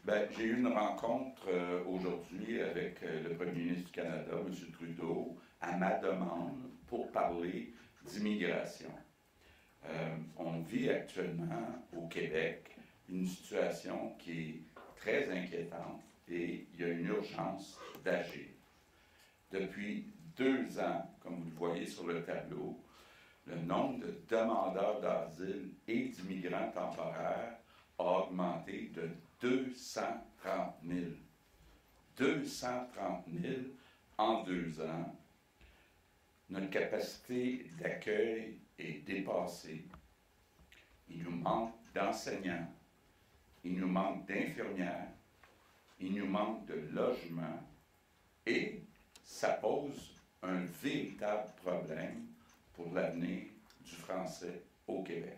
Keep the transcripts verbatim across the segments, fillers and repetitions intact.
Ben, j'ai eu une rencontre euh, aujourd'hui avec euh, le premier ministre du Canada, M. Trudeau, à ma demande pour parler d'immigration. Euh, on vit actuellement au Québec une situation qui est très inquiétante et il y a une urgence d'agir. Depuis deux ans, comme vous le voyez sur le tableau, le nombre de demandeurs d'asile et d'immigrants temporaires a augmenté de deux cent trente mille. deux cent trente mille en deux ans. Notre capacité d'accueil est dépassée. Il nous manque d'enseignants, il nous manque d'infirmières, il nous manque de logements et ça pose un véritable problème pour l'avenir du français au Québec.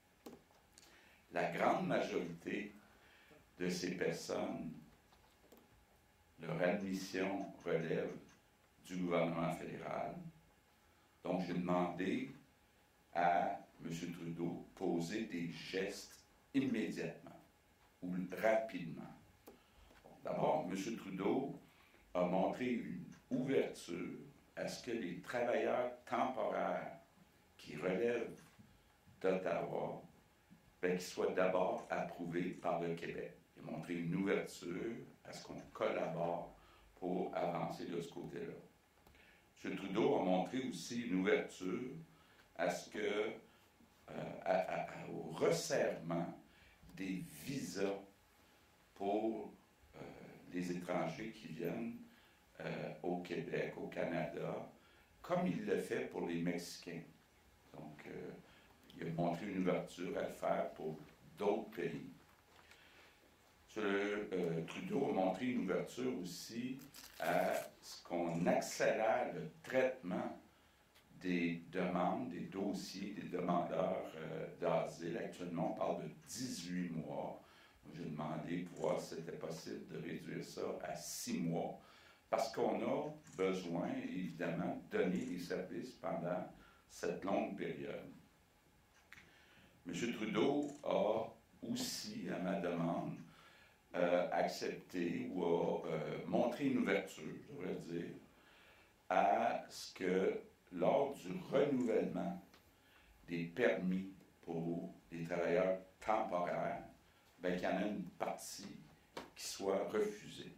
La grande majorité de ces personnes, leur admission relève du gouvernement fédéral. Donc, j'ai demandé à M. Trudeau de poser des gestes immédiatement ou rapidement. Bon, d'abord, M. Trudeau a montré une ouverture à ce que les travailleurs temporaires qui relèvent d'Ottawa, bien, qu'ils soient d'abord approuvés par le Québec. Il a montré une ouverture à ce qu'on collabore pour avancer de ce côté-là. M. Trudeau a montré aussi une ouverture à ce que, euh, à, à, à, au resserrement des visas pour euh, les étrangers qui viennent euh, au Québec, au Canada, comme il le fait pour les Mexicains. Donc, euh, il a montré une ouverture à le faire pour d'autres pays. M. Euh, Trudeau a montré une ouverture aussi à ce qu'on accélère le traitement des demandes, des dossiers des demandeurs euh, d'asile. Actuellement, on parle de dix-huit mois. J'ai demandé pour voir si c'était possible de réduire ça à six mois, parce qu'on a besoin, évidemment, de donner des services pendant cette longue période. M. Trudeau a aussi, à ma demande, euh, accepté ou a euh, montré une ouverture, je devrais dire, à ce que lors du renouvellement des permis pour les travailleurs temporaires, bien, qu'il y en a une partie qui soit refusée.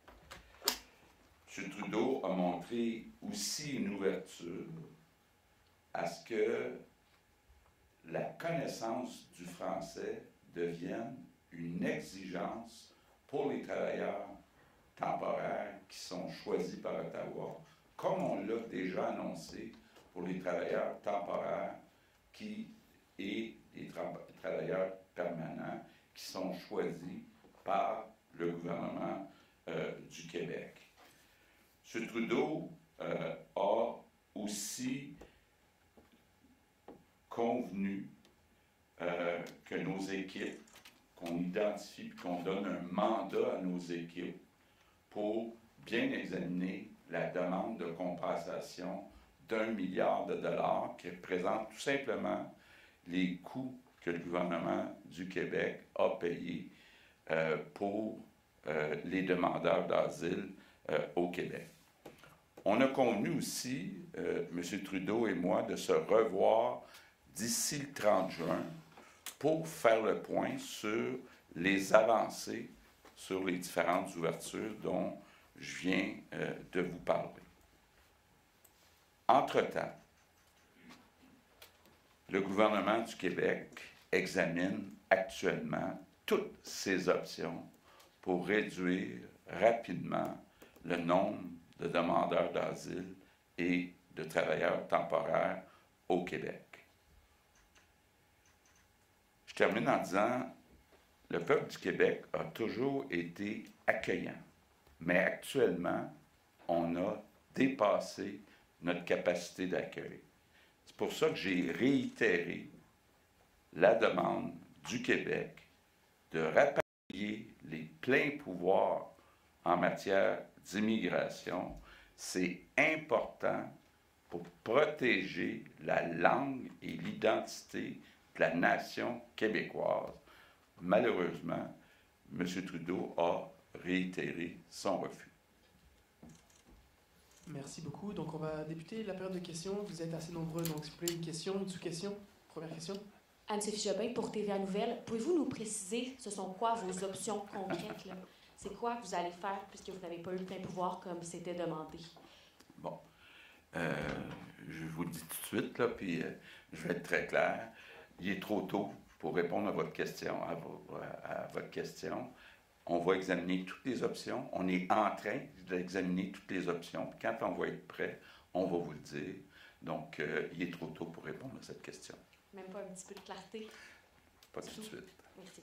M. Trudeau a montré aussi une ouverture à ce que la connaissance du français devienne une exigence pour les travailleurs temporaires qui sont choisis par Ottawa, comme on l'a déjà annoncé pour les travailleurs temporaires qui, et les tra travailleurs permanents qui sont choisis par le gouvernement euh, du Québec. M. Trudeau euh, a aussi convenu euh, que nos équipes, qu'on identifie, qu'on donne un mandat à nos équipes pour bien examiner la demande de compensation d'un milliard de dollars qui représente tout simplement les coûts que le gouvernement du Québec a payés euh, pour euh, les demandeurs d'asile euh, au Québec. On a convenu aussi, euh, M. Trudeau et moi, de se revoir d'ici le trente juin pour faire le point sur les avancées sur les différentes ouvertures dont je viens euh, de vous parler. Entre-temps, le gouvernement du Québec examine actuellement toutes ses options pour réduire rapidement le nombre de demandeurs d'asile et de travailleurs temporaires au Québec. Je termine en disant, le peuple du Québec a toujours été accueillant, mais actuellement, on a dépassé notre capacité d'accueil. C'est pour ça que j'ai réitéré la demande du Québec de rapatrier les pleins pouvoirs en matière d'immigration. C'est important pour protéger la langue et l'identité de la nation québécoise. Malheureusement, M. Trudeau a réitéré son refus. Merci beaucoup. Donc, on va débuter la période de questions. Vous êtes assez nombreux, donc s'il vous plaît, une question, une sous-question. Première question. Anne-Sophie Jobin pour T V A Nouvelles. Pouvez-vous nous préciser, ce sont quoi vos options concrètes, là? C'est quoi que vous allez faire puisque vous n'avez pas eu le plein pouvoir comme c'était demandé? Bon. Euh, je vous le dis tout de suite, là, puis euh, je vais être très clair. Il est trop tôt pour répondre à votre question. À, vo à votre question. On va examiner toutes les options. On est en train d'examiner toutes les options. Puis quand on va être prêt, on va vous le dire. Donc, euh, il est trop tôt pour répondre à cette question. Même pas un petit peu de clarté? Pas tout de suite. Merci.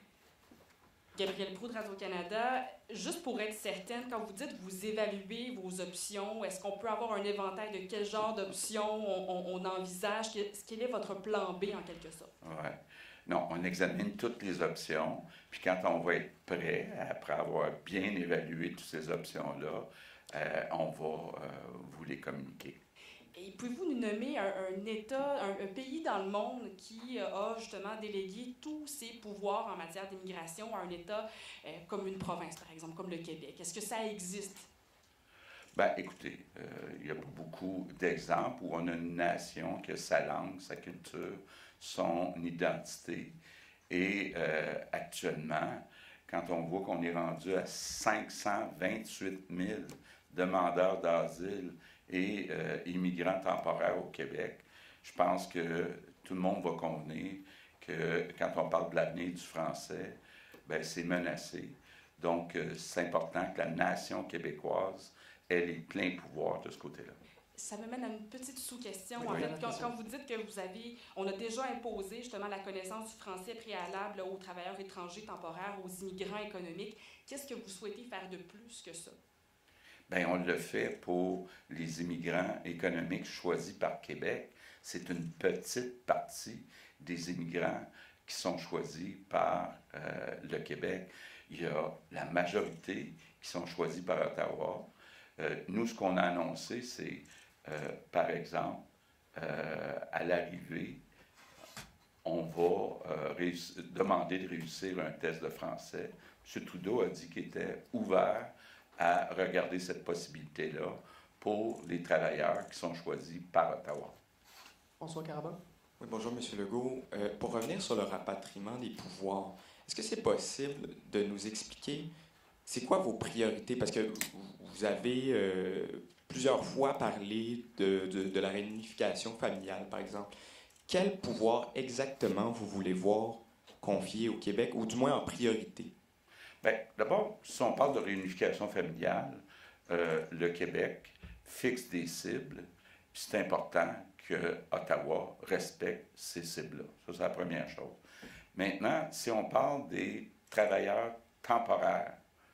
Gabrielle Proulx de Radio-Canada, juste pour être certaine, quand vous dites vous évaluez vos options, est-ce qu'on peut avoir un éventail de quel genre d'options on, on, on envisage? Quel est votre plan B en quelque sorte? Oui. Non, on examine toutes les options, puis quand on va être prêt, après avoir bien évalué toutes ces options-là, euh, on va euh, vous les communiquer. Et pouvez-vous nous nommer un, un État, un, un pays dans le monde qui a justement délégué tous ses pouvoirs en matière d'immigration à un État euh, comme une province, par exemple, comme le Québec? Est-ce que ça existe? Bien, écoutez, euh, il y a beaucoup d'exemples où on a une nation qui a sa langue, sa culture, son identité. Et euh, actuellement, quand on voit qu'on est rendu à cinq cent vingt-huit mille demandeurs d'asile et euh, immigrants temporaires au Québec, je pense que tout le monde va convenir que quand on parle de l'avenir du français, bien, c'est menacé. Donc, euh, c'est important que la nation québécoise ait les pleins pouvoirs de ce côté-là. Ça me mène à une petite sous-question. Oui, en oui, fait, quand, quand vous dites que vous avez, on a déjà imposé justement la connaissance du français préalable aux travailleurs étrangers temporaires, aux immigrants économiques, qu'est-ce que vous souhaitez faire de plus que ça? Bien, on le fait pour les immigrants économiques choisis par Québec. C'est une petite partie des immigrants qui sont choisis par euh, le Québec. Il y a la majorité qui sont choisis par Ottawa. Euh, nous, ce qu'on a annoncé, c'est, euh, par exemple, euh, à l'arrivée, on va euh, demander de réussir un test de français. M. Trudeau a dit qu'il était ouvert à regarder cette possibilité-là pour les travailleurs qui sont choisis par Ottawa. François Carabin. Oui, bonjour, M. Legault. Euh, pour revenir sur le rapatriement des pouvoirs, est-ce que c'est possible de nous expliquer c'est quoi vos priorités? Parce que vous avez euh, plusieurs fois parlé de, de, de la réunification familiale, par exemple. Quel pouvoir exactement vous voulez voir confié au Québec, ou du moins en priorité? Bien, d'abord, si on parle de réunification familiale, euh, le Québec fixe des cibles, puis c'est important que Ottawa respecte ces cibles-là. Ça, c'est la première chose. Maintenant, si on parle des travailleurs temporaires,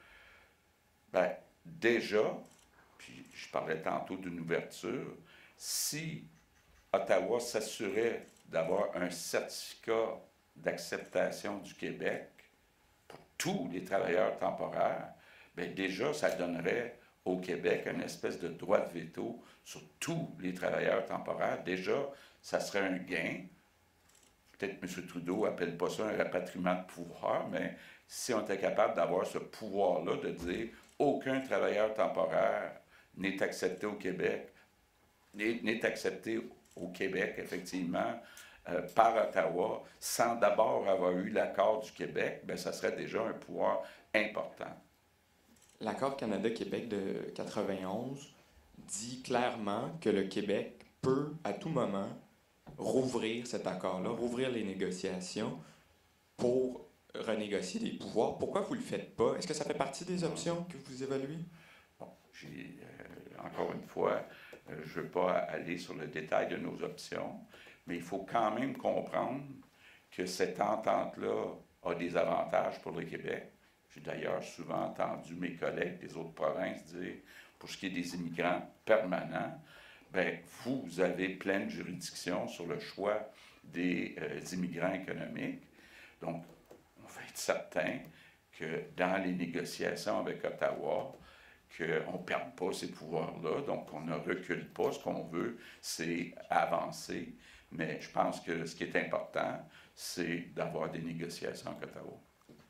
bien, déjà, puis je parlais tantôt d'une ouverture, si Ottawa s'assurait d'avoir un certificat d'acceptation du Québec pour tous les travailleurs temporaires, bien déjà, ça donnerait au Québec une espèce de droit de veto sur tous les travailleurs temporaires. Déjà, ça serait un gain. Peut-être que M. Trudeau n'appelle pas ça un rapatriement de pouvoir, mais si on était capable d'avoir ce pouvoir-là, de dire aucun travailleur temporaire n'est accepté au Québec, n'est accepté au Québec, effectivement, euh, par Ottawa, sans d'abord avoir eu l'accord du Québec, bien, ça serait déjà un pouvoir important. L'accord Canada-Québec de quatre-vingt-onze dit clairement que le Québec peut, à tout moment, rouvrir cet accord-là, rouvrir les négociations pour renégocier des pouvoirs. Pourquoi vous ne le faites pas? Est-ce que ça fait partie des options que vous évaluez? Bon, j'ai, euh, encore une fois, euh, je ne veux pas aller sur le détail de nos options, mais il faut quand même comprendre que cette entente-là a des avantages pour le Québec. J'ai d'ailleurs souvent entendu mes collègues des autres provinces dire, pour ce qui est des immigrants permanents, bien, vous avez pleine juridiction sur le choix des euh, immigrants économiques. Donc, on va être certain que dans les négociations avec Ottawa, qu'on ne perde pas ces pouvoirs-là, donc on ne recule pas. Ce qu'on veut, c'est avancer. Mais je pense que ce qui est important, c'est d'avoir des négociations avec Ottawa.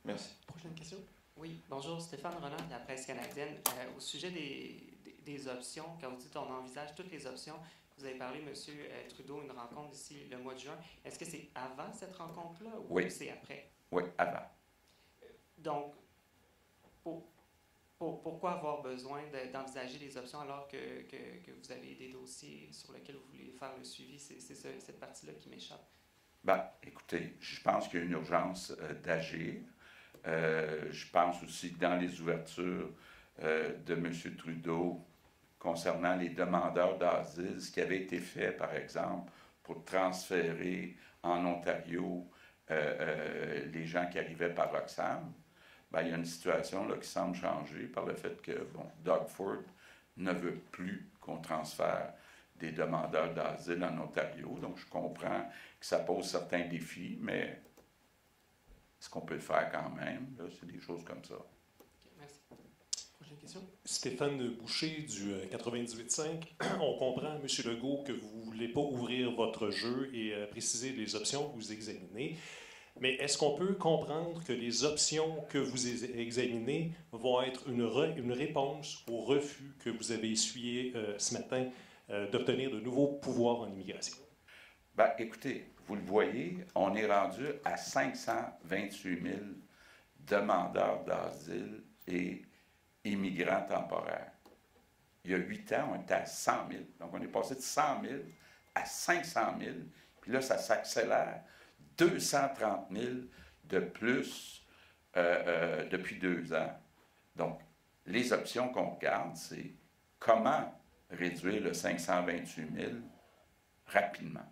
Merci. Prochaine question. Oui, bonjour, Stéphane Roland de la presse canadienne. Euh, au sujet des, des, des options, quand vous dites on envisage toutes les options, vous avez parlé, M. Trudeau, une rencontre d'ici le mois de juin. Est-ce que c'est avant cette rencontre-là ou Oui. c'est après? Oui, avant. Donc, pour, pour, pourquoi avoir besoin de, d'envisager les options alors que, que, que vous avez des dossiers sur lesquels vous voulez faire le suivi? C'est, c'est ce, cette partie-là qui m'échappe. Ben, écoutez, je pense qu'il y a une urgence euh, d'agir. Euh, je pense aussi que dans les ouvertures euh, de M. Trudeau concernant les demandeurs d'asile, ce qui avait été fait, par exemple, pour transférer en Ontario euh, euh, les gens qui arrivaient par Roxham, ben, il y a une situation là, qui semble changer par le fait que bon, Doug Ford ne veut plus qu'on transfère des demandeurs d'asile en Ontario. Donc, je comprends que ça pose certains défis, mais est-ce qu'on peut le faire quand même? Là, c'est des choses comme ça. Merci. Prochaine question. Stéphane Boucher du euh, quatre-vingt-dix-huit cinq. On comprend, M. Legault, que vous ne voulez pas ouvrir votre jeu et euh, préciser les options que vous examinez. Mais est-ce qu'on peut comprendre que les options que vous examinez vont être une, re- une réponse au refus que vous avez essuyé euh, ce matin euh, d'obtenir de nouveaux pouvoirs en immigration? Ben, écoutez, vous le voyez, on est rendu à cinq cent vingt-huit mille demandeurs d'asile et immigrants temporaires. Il y a huit ans, on était à cent mille. Donc, on est passé de cent mille à cinq cent mille. Puis là, ça s'accélère. deux cent trente mille de plus euh, euh, depuis deux ans. Donc, les options qu'on regarde, c'est comment réduire le cinq cent vingt-huit mille rapidement.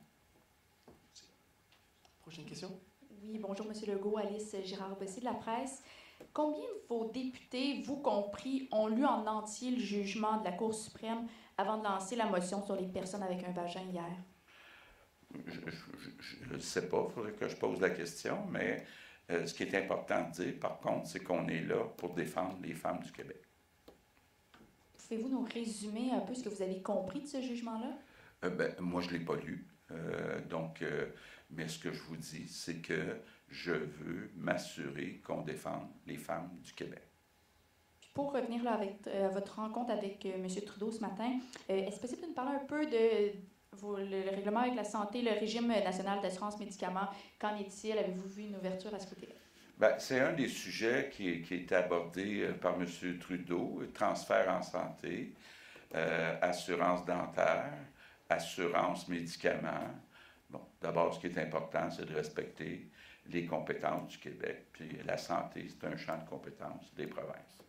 Prochaine question. Oui, bonjour, M. Legault, Alice Girard-Bossé de la presse. Combien de vos députés, vous compris, ont lu en entier le jugement de la Cour suprême avant de lancer la motion sur les personnes avec un vagin hier? Je ne sais pas, il faudrait que je pose la question, mais euh, ce qui est important de dire, par contre, c'est qu'on est là pour défendre les femmes du Québec. Pouvez-vous nous résumer un peu ce que vous avez compris de ce jugement-là? Euh, ben, moi, je ne l'ai pas lu. Euh, donc, euh, mais ce que je vous dis, c'est que je veux m'assurer qu'on défende les femmes du Québec. Puis pour revenir là, avec euh, votre rencontre avec euh, M. Trudeau ce matin, euh, est-ce possible de nous parler un peu de vos, le, le règlement avec la santé, le régime national d'assurance médicaments? Qu'en est-il? Avez-vous vu une ouverture à ce côté-là? Ben, c'est un des sujets qui, qui est abordé par M. Trudeau, transfert en santé, euh, assurance dentaire, assurance médicaments. Bon, d'abord, ce qui est important, c'est de respecter les compétences du Québec. Puis la santé, c'est un champ de compétences des provinces.